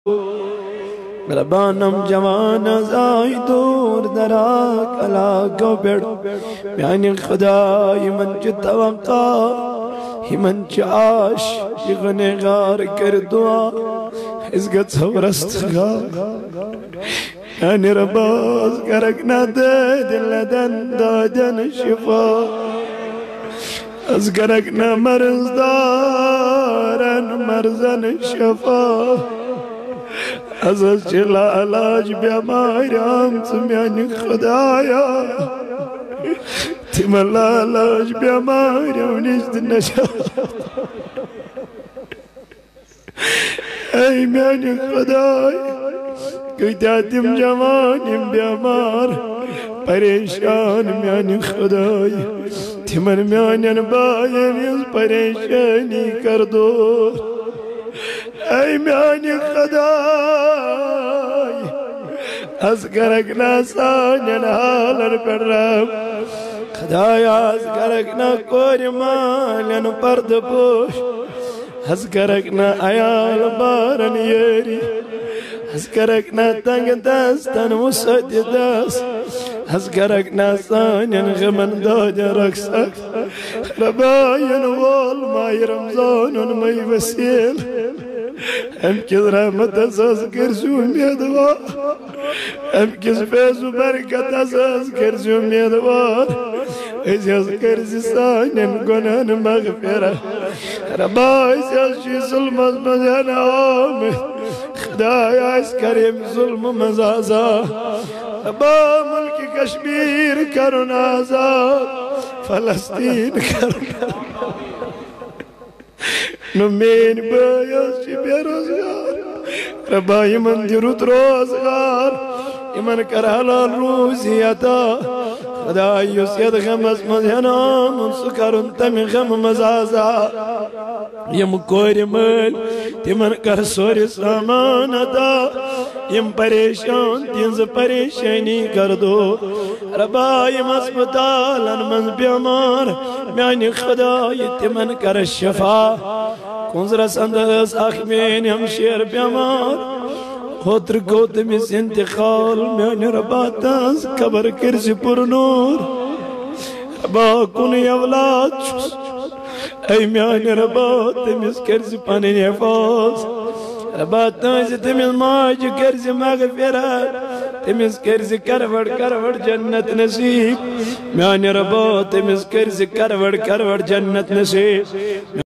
रबानम जवान जाई दूर दराक अला गो बेड़ म्यानी खुदा यमन च तवक्का यमन च आश यगनेगार कर दुआ इस गत सवरस्त गा यानी रबाज करकना दे दिल दन शिफा از کرکنا مرز دارن مرزن شفا از چلا علاج بیمارم تمیانی خدایا تملا علاج بیمارم نیست نشا ای میانی خدایا کجاتیم جوانیم بیمار پریشان میانی خدایا تمن میانن بایم پریشانی کردو ای میانی خدای از گرگنا سانن حالن پرم خدایا از گرگنا کوری مالن پرد پوش از گرگنا ایال بارن یری از گرگنا تنگ دستن مسد دست از گرگنا سانن غمن داد رقصك رباين وول ماي رمضان ماي وسيل ام كذا متزاز كرزوم يدوا ام كز فيز وبركة تزاز كرزوم يدوا ازاز كرزي سانن قنان مغفرة رباي سيشي ظلم مزان عامل خدايا كريم ظلم مزازا ربا ملك كشمير كرن آزاد فلسطين كرن نمين بايس بيروزغار ربا يمن جروت روزغار يمن كرهلا الروزيتا خدا يسيد غمز مزينا من سكر تمي غم مزازا يم كوري مل تمن كرسوري سامانتا يم پریشان تینز پریشانی کردو ربا يم اسپتالن من بیمار میانی خدای تمن کر شفا کنزر سندس اخمین هم شیر بیمار خطر کو تمیز انتقال میانی ربا تاز کبر کرسی پر نور ربا کنی اولاد شس ای میانی ربا تمیز کرسی پانی حفاظ ربا تاز تمیز ماج کرسی مغفرات تمیز کرسی کرور جنت نصیب میانی ربا تمیز کرسی کرور جنت نصیب